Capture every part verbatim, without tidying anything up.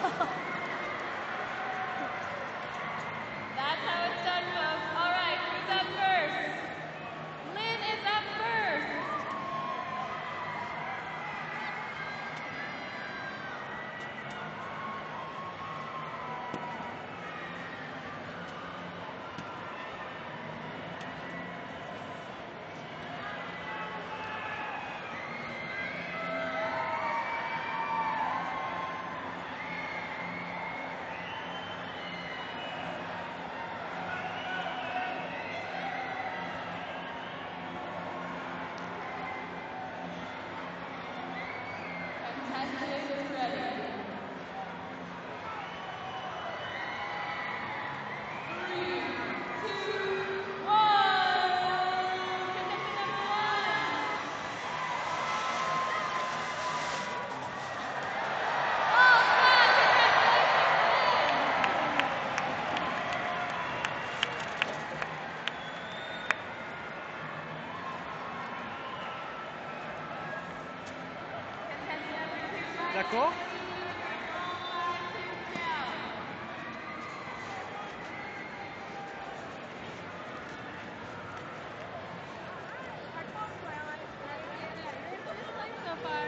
That's how it's done, folks. All right, who's up first? Lynn is up first. Contestant is ready. Three, two, one. Contestant number one. Oh, God, D'accord. So far.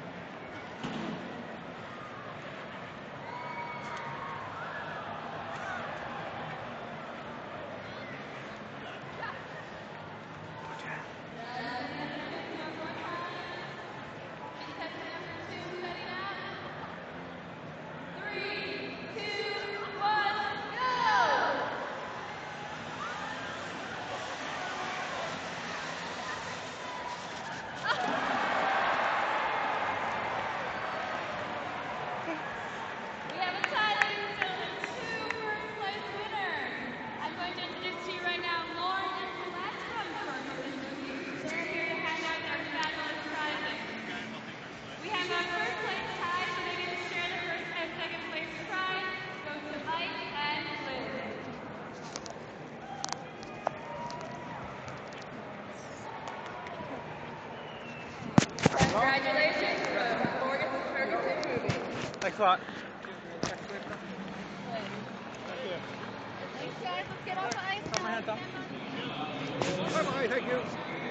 We have a tie, ladies and gentlemen, two first place winners. I'm going to introduce to you right now Lauren and Celeste from Ferguson. They're here to hand out their fabulous prizes. We have our first place tie, so they get to share the first and second place prize. Goes to Mike and Liz. Congratulations from Ferguson Movie. Thanks a lot. Thanks, guys. Let's get off the ice. Put my hands up. Bye-bye, thank you.